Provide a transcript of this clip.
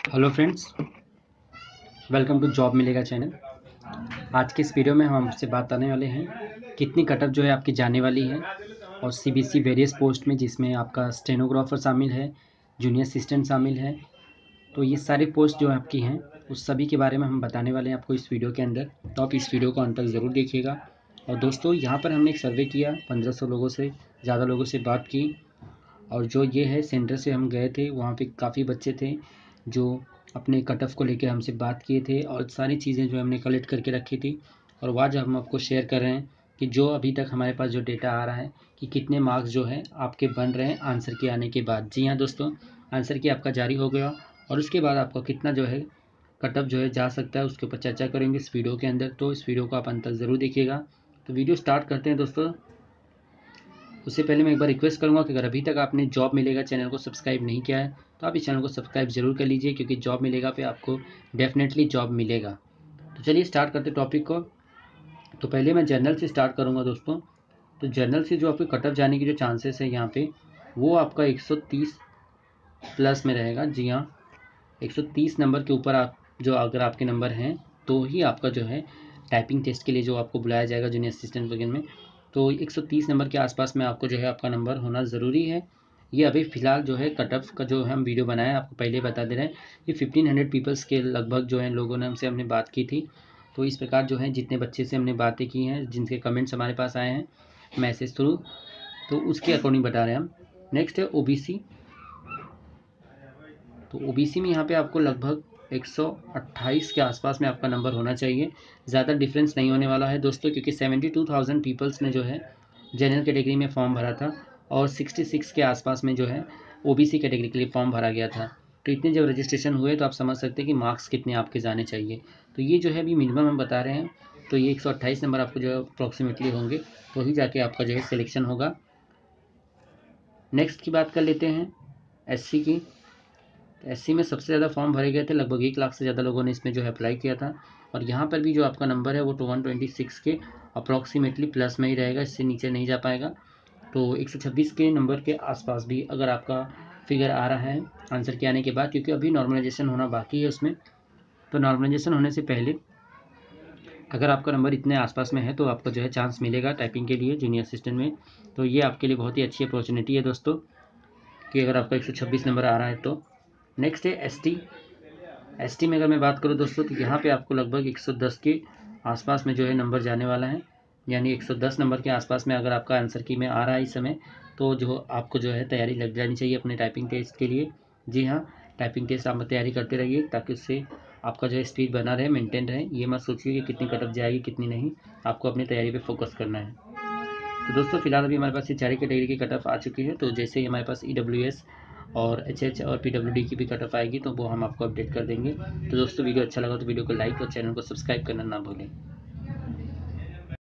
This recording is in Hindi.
Hello friends, welcome to job मिलेगा चैनल। आज के इस वीडियो में हम आपसे बात करने वाले हैं कितनी कटअप जो है आपकी जाने वाली है और सीबीसी वेरियस पोस्ट में, जिसमें आपका स्टेनोग्राफर शामिल है, जूनियर असिस्टेंट शामिल है। तो ये सारे पोस्ट जो आपकी हैं उस सभी के बारे में हम बताने वाले हैं आपको इस वीडियो के अंदर। तो आप इस वीडियो को अंत तक ज़रूर देखिएगा। और दोस्तों, यहाँ पर हमने एक सर्वे किया, 1500 लोगों से ज़्यादा लोगों से बात की। और जो ये है सेंटर से हम गए थे, वहाँ पे काफ़ी बच्चे थे जो अपने कट ऑफ को लेकर हमसे बात किए थे और सारी चीज़ें जो हमने कलेक्ट करके रखी थी। और वह आज हम आपको शेयर कर रहे हैं कि जो अभी तक हमारे पास जो डेटा आ रहा है कि कितने मार्क्स जो है आपके बन रहे हैं आंसर के आने के बाद। जी हाँ दोस्तों, आंसर की आपका जारी हो गया और उसके बाद आपका कितना जो है कट ऑफ जो है जा सकता है, उसके ऊपर चर्चा करेंगे इस वीडियो के अंदर। तो इस वीडियो को आप अंत तक ज़रूर देखिएगा। तो वीडियो स्टार्ट करते हैं दोस्तों। उससे पहले मैं एक बार रिक्वेस्ट करूंगा कि अगर अभी तक आपने जॉब मिलेगा चैनल को सब्सक्राइब नहीं किया है तो आप इस चैनल को सब्सक्राइब जरूर कर लीजिए, क्योंकि जॉब मिलेगा पे आपको डेफिनेटली जॉब मिलेगा। तो चलिए स्टार्ट करते टॉपिक को। तो पहले मैं जर्नल से स्टार्ट करूंगा दोस्तों। तो जर्नल से जो आपके कट ऑफ जाने की जो चांसेस है यहाँ पे, वो आपका 130 प्लस में रहेगा। जी हाँ, 130 नंबर के ऊपर आप जो अगर आपके नंबर हैं तो ही आपका जो है टाइपिंग टेस्ट के लिए जो आपको बुलाया जाएगा जूनियर असिस्टेंट वगैरह में। तो 130 नंबर के आसपास में आपको जो है आपका नंबर होना ज़रूरी है। ये अभी फ़िलहाल जो है कट ऑफ का जो हम वीडियो बनाया आपको पहले बता दे रहे हैं। ये 1500 पीपल्स के लगभग जो है लोगों ने हमने बात की थी। तो इस प्रकार जो है जितने बच्चे से हमने बातें की हैं, जिनके कमेंट्स हमारे पास आए हैं मैसेज थ्रू, तो उसके अकॉर्डिंग बता रहे हैं हम। नेक्स्ट है ओबीसी। तो ओबीसी में यहाँ पे आपको लगभग 128 के आसपास में आपका नंबर होना चाहिए। ज़्यादा डिफरेंस नहीं होने वाला है दोस्तों, क्योंकि 72,000 पीपल्स ने जो है जनरल कैटेगरी में फॉर्म भरा था और 66 के आसपास में जो है ओबीसी कैटेगरी के लिए फॉर्म भरा गया था। तो इतने जब रजिस्ट्रेशन हुए तो आप समझ सकते हैं कि मार्क्स कितने आपके जाने चाहिए। तो ये जो है अभी मिनिमम हम बता रहे हैं। तो ये 128 नंबर आपको जो है अप्रॉक्सीमेटली होंगे, तो ही जाके आपका जो है सिलेक्शन होगा। नेक्स्ट की बात कर लेते हैं एससी की। एससी में सबसे ज़्यादा फॉर्म भरे गए थे, लगभग 1 लाख से ज़्यादा लोगों ने इसमें जो है अप्लाई किया था। और यहाँ पर भी जो आपका नंबर है वो 126 के अप्रॉक्सीमेटली प्लस में ही रहेगा, इससे नीचे नहीं जा पाएगा। तो 126 के नंबर के आसपास भी अगर आपका फिगर आ रहा है आंसर के आने के बाद, क्योंकि अभी नॉर्मलाइजेशन होना बाकी है उसमें। तो नॉर्मलाइजेशन होने से पहले अगर आपका नंबर इतने आसपास में है तो आपको जो है चांस मिलेगा टाइपिंग के लिए जूनियर असिस्टेंट में। तो ये आपके लिए बहुत ही अच्छी अपॉर्चुनिटी है दोस्तों, कि अगर आपका 126 नंबर आ रहा है तो। नेक्स्ट है एसटी। एसटी में अगर मैं बात करूँ दोस्तों, तो यहाँ पे आपको लगभग 110 के आसपास में जो है नंबर जाने वाला है। यानी 110 नंबर के आसपास में अगर आपका आंसर की में आ रहा है इस समय, तो जो आपको जो है तैयारी लग जानी चाहिए अपने टाइपिंग टेस्ट के लिए। जी हाँ, टाइपिंग टेस्ट आप तैयारी करते रहिए, ताकि उससे आपका जो है स्पीड बना रहे, मेंटेन रहे। ये मत सोचिए कि कितनी कट ऑफ जाएगी कितनी नहीं, आपको अपनी तैयारी पे फोकस करना है। तो दोस्तों फिलहाल अभी हमारे पास ये 4 कैटेगरी की कट ऑफ आ चुकी है। तो जैसे ही हमारे पास EWS और HH और PWD की भी कट ऑफ आएगी तो वो हम आपको अपडेट कर देंगे। तो दोस्तों वीडियो अच्छा लगा तो वीडियो को लाइक और चैनल को सब्सक्राइब करना ना भूलें।